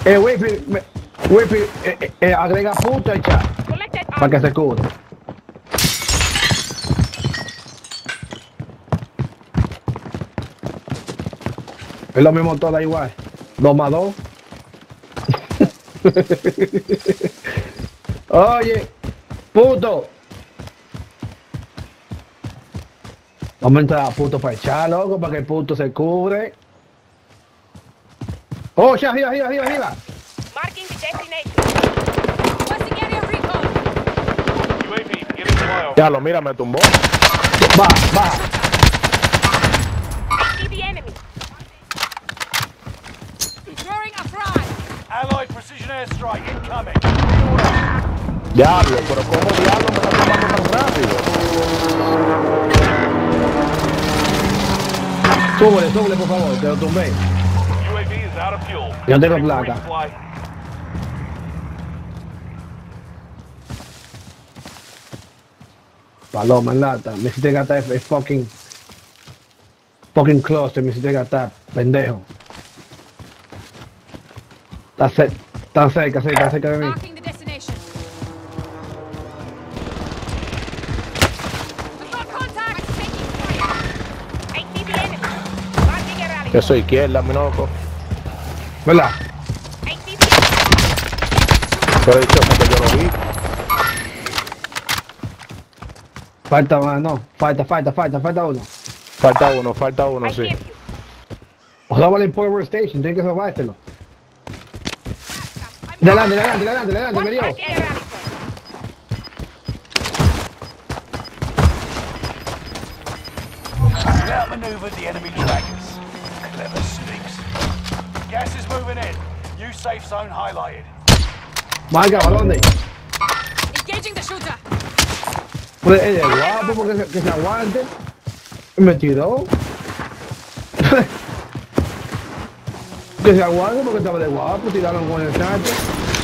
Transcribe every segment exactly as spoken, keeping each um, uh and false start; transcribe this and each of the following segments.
Eh, Wifi, me- Wifi, eh, eh, eh, agrega puto al chat Collected para que arms. se cubra. Es lo mismo todo igual. Dos más dos. Oye, puto. Vamos a entrar a puto para echar, loco, para que el puto se cubre. Oh, ya, arriba, arriba, arriba, arriba. Marking the destination. Requesting area recon. U A V beginning flyover. Ya lo mira, me tumbó. Va, va. I see the enemy. Throwing a fry. Allied precision airstrike incoming. Diablo, pero ¿cómo diablo me está tumbando tan rápido? Súbele, súbele, por favor, te lo tumbé. U A V is out of fuel. Yo tengo Ready for placa. resupply. Paloma, en lata. Me hiciste gastar es es fucking... Fucking close, me hiciste gastar, pendejo. Está cerca, está cerca, cerca, cerca de mí. Marking the destination. I've got contact. Taking fire. I see the enemy. Marking a rally. Yo soy izquierda, mi loco. ¿Verdad? I see the enemy. Pero he dicho que yo lo vi. Falta más, no. Falta, falta, falta, falta uno. Falta uno, falta uno, I sí. hear you. Ojalá en Power Station, tienes que salvárselo. I'm Delante, delante, delante, delante, me dio. Marking a rally point. We outmaneuvered the enemy trackers. Clever sneaks. Gas is moving in. New safe zone highlighted. Marca, ¿a dónde? Engaging the shooter. Pues es de guapo porque se, que se aguante. Me tiró. Que se aguante porque estaba de guapo, tiraron con el sniper.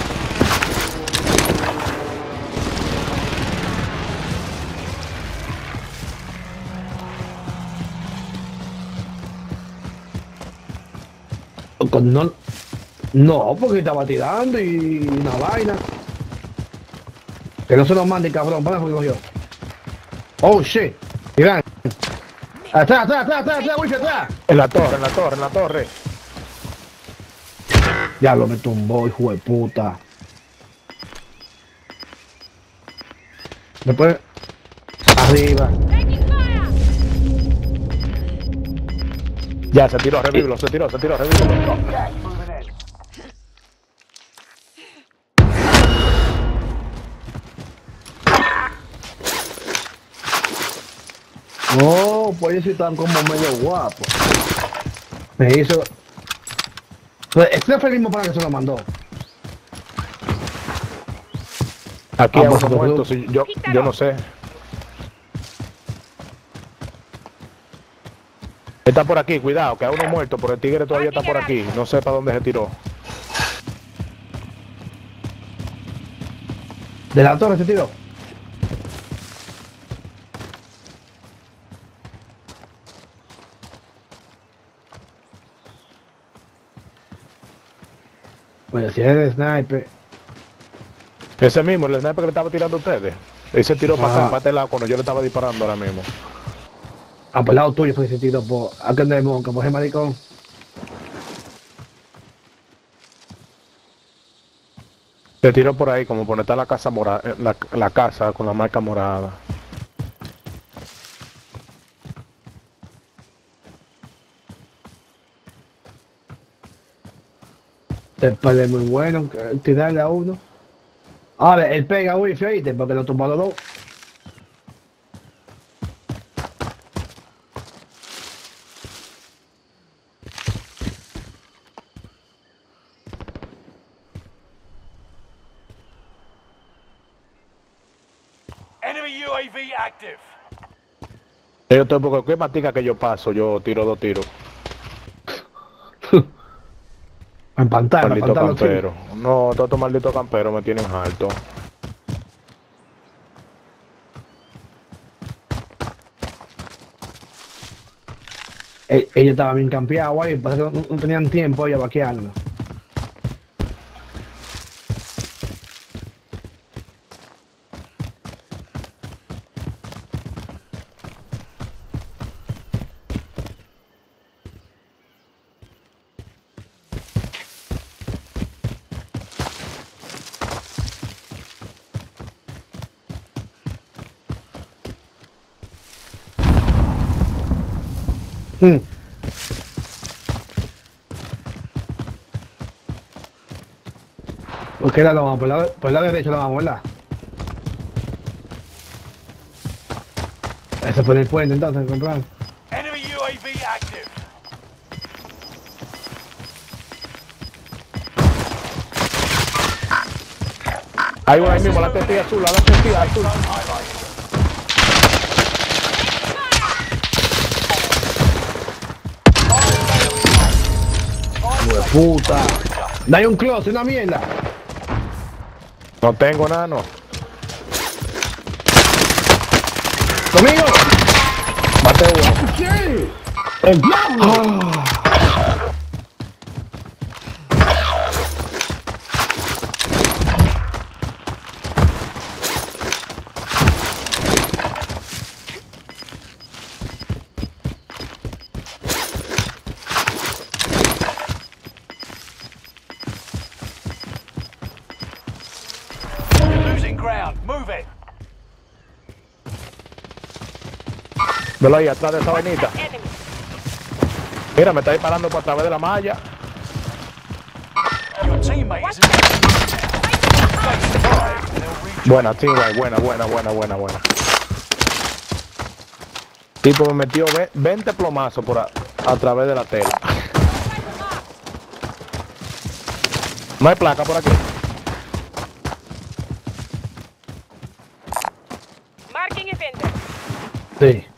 No, no, porque estaba tirando y una vaina. Que no se nos mande, cabrón, para que cogió. Oh shit. Irán. Atrás, atrás, atrás, atrás, atrás, wifi, atrás. En la torre, en la torre, en la torre. Ya lo me tumbó, hijo de puta. Después. Arriba. Taking fire. Ya, se tiró, revívelo, se tiró, se tiró, revívelo. Gas moving in. Oh, pues ellos sí están como medio guapos. Me hizo. Pues este fue el mismo para que se lo mandó. Aquí Ah, hay pues, uno pues, muerto, sí, yo, yo no sé. Está por aquí, cuidado, que hay uno muerto, pero el tigre todavía está por aquí. No sé para dónde se tiró. De la torre se tiró. Pues si es el sniper. Ese mismo, el sniper que le estaba tirando a ustedes. Él se tiró para acá, Ajá. para este lado, cuando yo le estaba disparando ahora mismo. Ah, pues el lado tuyo fue ese tiro por. Acá andamos, como es maricón. Se tiró por ahí, como por donde está la casa morada, la, la casa con la marca morada. Después es muy bueno que- tirarle a uno. A ver, él pega wifi, ¿oíste? Porque lo tumbó los dos. Enemy U A V active. Yo estoy porque qué matica que yo paso, yo tiro dos tiros. En pantalla, en Maldito pantalla. campero. No, todos estos malditos camperos me tienen alto. Ellos estaban bien campeados ahí, parece que no, no tenían tiempo ellos a vaquearlo. Mm. ¿Por qué la vamos? Por la, por la derecha la vamos, ¿verdad? Ese fue en el puente entonces, comprar. Enemy U A V active. Ahí va ahí mismo, la tetilla azul, la tetilla azul. Zone highlighted. Puta. Dale un close, una mierda. No tengo nada, no. Conmigo. Mate uno. ¿Qué? El diablo. You're losing ground. Move it. Velo ahí, atrás de esa vainita. Enemy. Mira, me está disparando por a través de la malla. Your teammate is in. They survive, and they'll rejoin. Buena, sí, güey, buena, buena, buena, buena, buena. Tipo me metió ve- veinte plomazos por a, a través de la tela. No hay placa por aquí. Marking offender. Sí.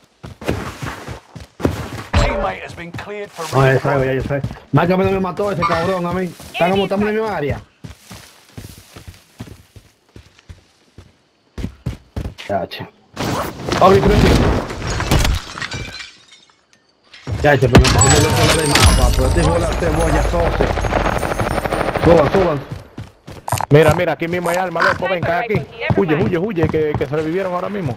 Teammate has been cleared for No, ya redeployment. sé, ya sé. Más que menos me mató ese cabrón a mí. Está como estamos en la misma área. Chacho. Oh, mi frente. Chacho, pero me pone loco lo del mapa. Pero te la cebolla, soce. Suban, suban. Mira, mira, aquí mismo hay arma, loco, ven, cae aquí. Huye, huye, huye, que, que se revivieron ahora mismo.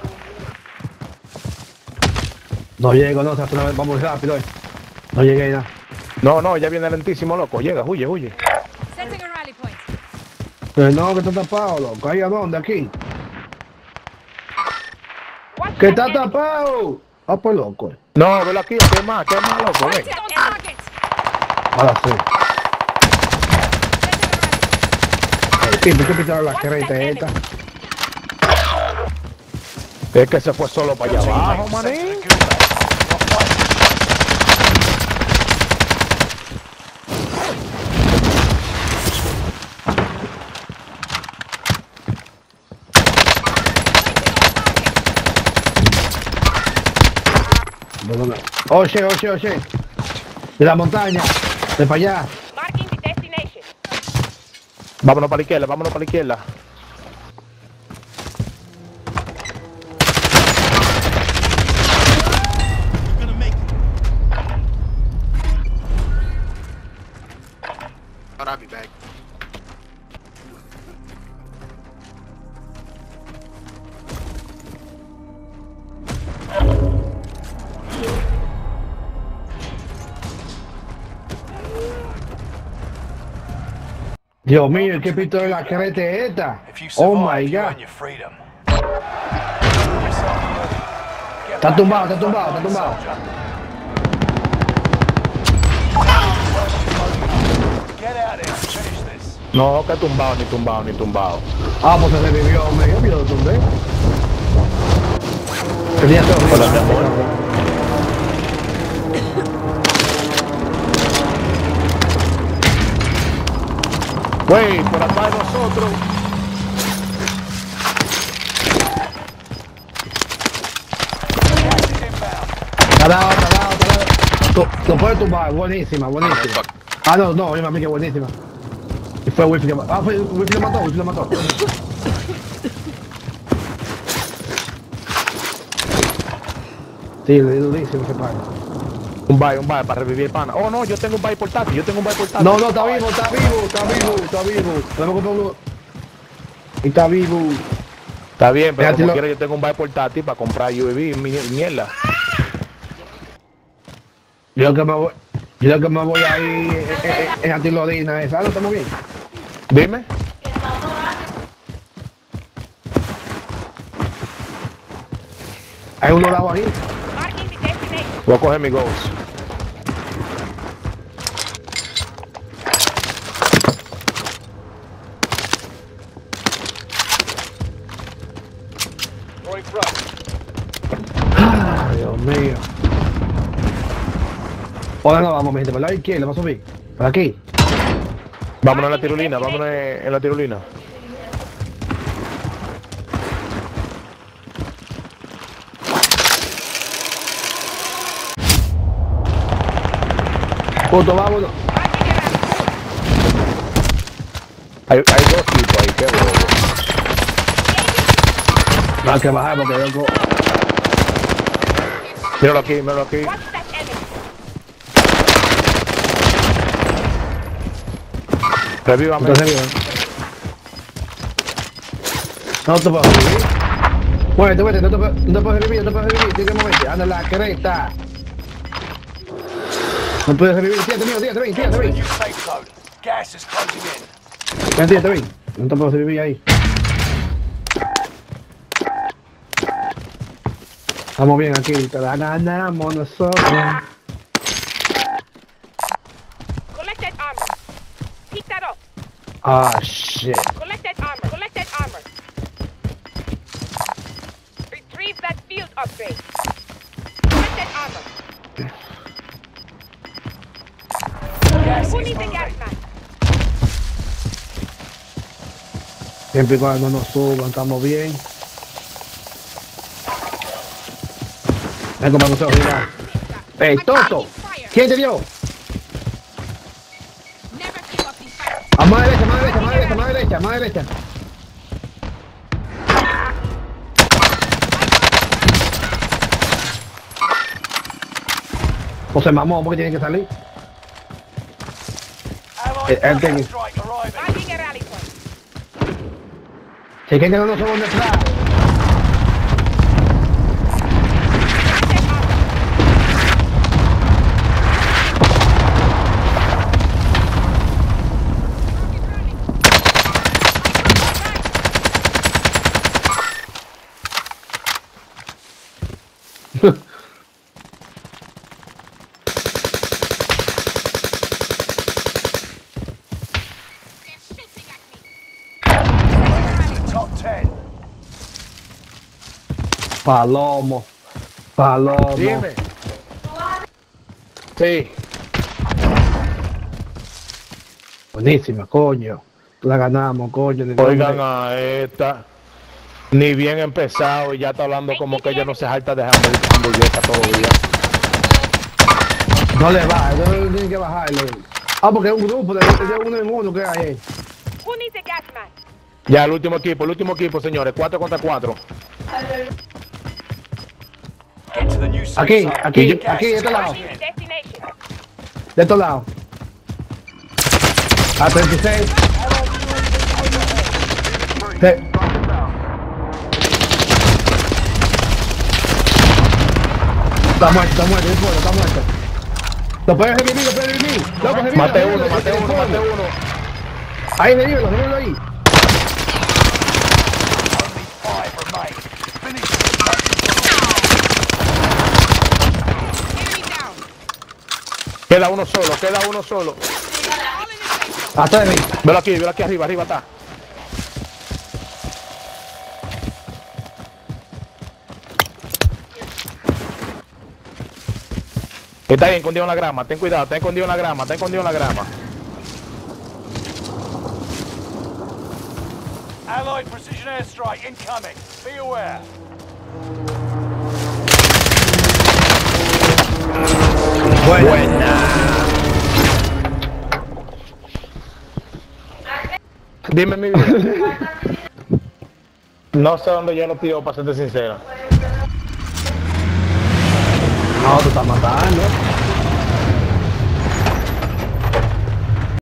No llego, no, se vez, vamos rápido. Eh. No llegué nada. No, no, ya viene lentísimo, loco. Llega, huye, huye. Setting a rally point. Pero no, que está tapado, loco. ¿Ahí a dónde? Aquí. Watch ¡Que that está enemy. tapado! Ah, pues loco. eh. No, velo aquí, ¿qué más? ¿Qué más, loco? Ven. On target. Ahora sí. Setting a rally. El tipo que pitaron la carreta esta. Es que se fue solo para allá abajo, Teammate sent to manín. the gulag. You're fighting. Oye, oye, oye. De la montaña. De para allá. Marking the destination. Vámonos para la izquierda, vámonos para la izquierda. But I'll be back. Dios mío, el que pintó de la carreta esta. If you Oh survive, my you god. earn your freedom. Está tumbado, está tumbado, está tumbado. Get out there and finish this. No, que tumbado, ni tumbado, ni tumbado. Ah, pues se revivió, medio, yo lo tumbé. Tenía todo. Hola, mi amor. Güey, por atrás de nosotros. Gas is inbound. Está dado, está dado, está dado. Lo- Lo puede tumbar, buenísima, buenísima. Ah, no, no, a mí que buenísima. Y fue Wifi que mató. Ah, fue Wifi lo mató, Wifi lo mató. Sí, le di durísimo ese pan. Un bye, un bye para revivir pana. Oh no, yo tengo un bye portátil, yo tengo un bye portátil. No, no, está vivo, está vivo, está vivo, está vivo. Le voy a comprar uno. Y está vivo. Está bien, pero Déjate como lo- quiera yo tengo un bye portátil para comprar U A V, mi- mierda. Yo lo que me voy, yo lo que me voy a ir es- es es antilodina esa. Ah, no, estamos bien. Dime. Hay uno dado ahí. Marking the destination. Voy a coger mi ghost. Throwing front. Ay, Dios mío. Ahora no vamos, mi gente. ¿Por la izquierda? ¿Vamos a subir? ¿Por aquí? Vámonos en la tirolina, vámonos en la tirolina. Puto, vámonos. Hay, hay dos tipos ahí, qué bobo. No hay que bajar porque loco. Míralo aquí, míralo aquí. Watch that enemy. Revívame. Entonces, mira. No te puedo revivir. Bueno, vete, no te puedo no te puedo revivir, no te puedo revivir. Tienes que moverte. Anda la cresta. No puedes revivir. Tírate, mío, tírate, ven, Get to tírate, the ven. new safe zone. Gas is closing in. Ven, tírate, ven. No te puedo revivir ahí. Estamos bien aquí. Te la ganamos nosotros. Collect that armor. Pick that up. Ah, shit. Collect that armor. Collect that armor. Retrieve that field upgrade. Collect that armor. Gas Who is needs a gas moving. mask? Siempre y cuando nos suban, estamos bien. Ven, como nosotros, mira. ¡Ey, tonto! ¿Quién te dio? Never give up these fights. A más derecha, más derecha, más derecha, más derecha, más derecha. O se mamó, porque tiene que salir. Allied Eh, eh, cluster tengo. strike arriving. Marking a rally point. Chequen que no nos somos detrás. Collect that armor. Top ten. Palomo. Palomo. Dime. Sí. Buenísima, coño. La ganamos, coño. de Oigan nombre. a esta. Ni bien empezado y ya está hablando como que ella no se harta de hamburg- hamburguesa todo el día. No le baja, no le tienen que bajarle. Ah, porque es un grupo de, de uno en uno que hay ahí. Who needs a gas mask? Ya, el último equipo, el último equipo, señores. Cuatro contra cuatro. Get to the new safe Aquí, zone. aquí, Gas aquí, de is este lado. closing in. Destination. De estos lados. A treinta y seis. Sí. Está muerto, está muerto, el pollo, está muerto. Lo puedes revivir, lo puedes revivir. Loco, revívelo, Mate revívelo, uno, mate el uno, pollo. mate uno. Ahí, revívelo, revívelo ahí. Only five remain. Finish it. Enemy down. Queda uno solo, queda uno solo. All in the safe zone. Hasta de mí. Velo aquí, velo aquí arriba, arriba está. Está ahí escondido en la grama, ten cuidado, está escondido en la grama, está escondido en la grama. Allied precision airstrike incoming. Be aware. Buena. Dime mi vida. No sé dónde yo lo tiro, para serte sincero. No, tú estás matando.